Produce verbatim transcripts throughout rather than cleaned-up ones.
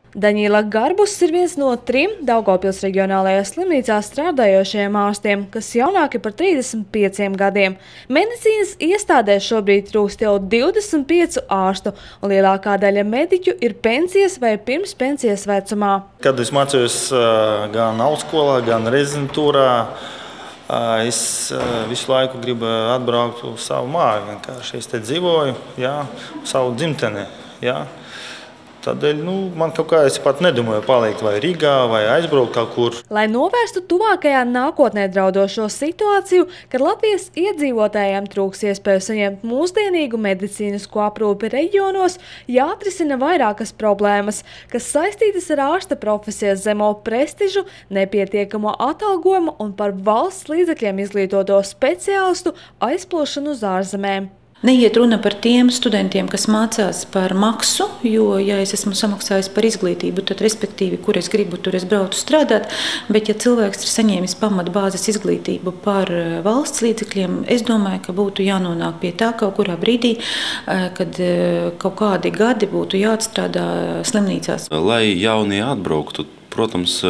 Daņila Garbus ir viens no trim Daugavpils reģionālajā slimnīcā strādājošajiem ārstiem, kas jaunāki par trīsdesmit pieciem gadiem. Medicīnas iestādēs šobrīd trūkst jau divdesmit piecu ārstu, un lielākā daļa mediķu ir pensijas vai pirms pensijas vecumā. Kad es mācījos gan augstskolā, gan rezidentūrā, es visu laiku gribu atbraukt uz savu māju. Vienkārši es te dzīvoju, jā, savu dzimteni. Jā. Tādēļ nu, man kaut kā es pat nedomāju palikt vai Rīgā vai aizbraukt kaut kur. Lai novērstu tuvākajā nākotnē draudošo situāciju, kad Latvijas iedzīvotājiem trūks iespēju saņemt mūsdienīgu medicīnisko aprūpi reģionos, jāatrisina vairākas problēmas, kas saistītas ar ārsta profesijas zemo prestižu, nepietiekamo atalgojumu un par valsts līdzekļiem izglītoto speciālistu aizplūšanu uz ārzemēm. Neiet runa par tiem studentiem, kas mācās par maksu, jo, ja es esmu samaksājis par izglītību, tad, respektīvi, kur es gribu, tur es braucu strādāt, bet, ja cilvēks ir saņēmis pamatbāzes izglītību par valsts līdzekļiem, es domāju, ka būtu jānonāk pie tā kaut kurā brīdī, kad kaut kādi gadi būtu jāatstrādā slimnīcās. Lai jaunie atbrauktu, protams,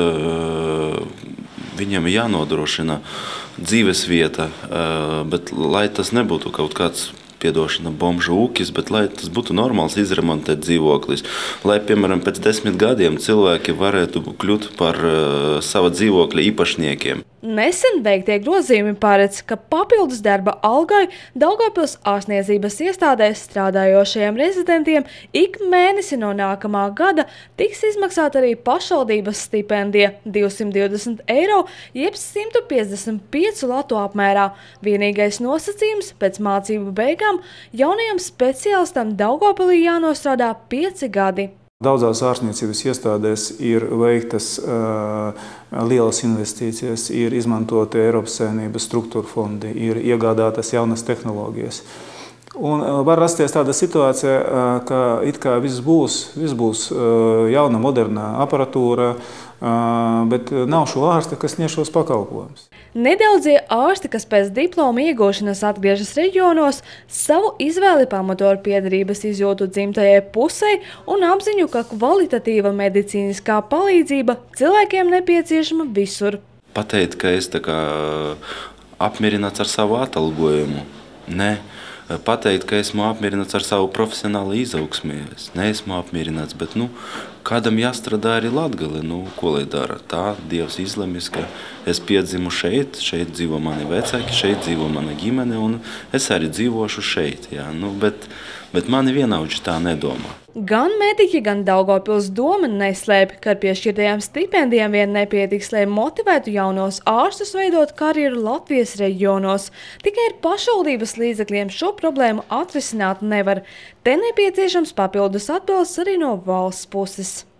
viņiem ir jānodrošina dzīves vieta, bet lai tas nebūtu kaut kāds piedošana bomžu ūkis, bet lai tas būtu normāls izremontēt dzīvoklis. Lai, piemēram, pēc desmit gadiem cilvēki varētu kļūt par uh, sava dzīvokļa īpašniekiem. Nesen veiktie grozījumi paredz, ka papildus darba algai Daugavpils ārstniecības iestādēs strādājošajiem rezidentiem ik mēnesi no nākamā gada tiks izmaksāta arī pašvaldības stipendija divsimt divdesmit eiro, jeb simt piecdesmit piecu latu apmērā. Vienīgais nosacījums pēc mācību beigām jaunajam speciālistam Daugavpilī jānostrādā pieci gadi. Daudzās ārstniecības iestādēs ir veiktas uh, lielas investīcijas, ir izmantoti Eiropas Savienības struktūra fondi, ir iegādātas jaunas tehnoloģijas. Un uh, var rasties tāda situācija, uh, ka it kā viss būs, viss būs uh, jauna, modernā aparatūra, uh, bet nav šo ārsta, kas sniedz šos pakalpojumus. Nedaudzie ārsti, kas pēc diploma iegūšanas atgriežas reģionos, savu izvēli pamato ar piederības izjūtu dzimtajai pusei un apziņu, ka kvalitatīva medicīniskā palīdzība cilvēkiem nepieciešama visur. Pateikt, ka es tā kā apmierināts ar savu atalgojumu. Nē. Pateikt, ka esmu apmierināts ar savu profesionālu izaugsmi. Es neesmu apmierināts, bet nu, kādam jāstrādā arī Latgale. Nu, ko lai dara? Tā Dievs izlemis, ka es piedzimu šeit, šeit dzīvo mani vecāki, šeit dzīvo mana ģimene, un es arī dzīvošu šeit. Jā. Nu, bet, bet mani vienaudži tā nedomā. Gan mediķi, gan Daugavpils doma neslēp, ka ar piešķirtajām stipendijām vien nepietiks, lai motivētu jaunos ārstus veidot karjeru Latvijas reģionos. Tikai ar pašvaldības līdzekļiem šo problēmu atrisināt nevar. Te nepieciešams papildus atbalsts arī no valsts puses.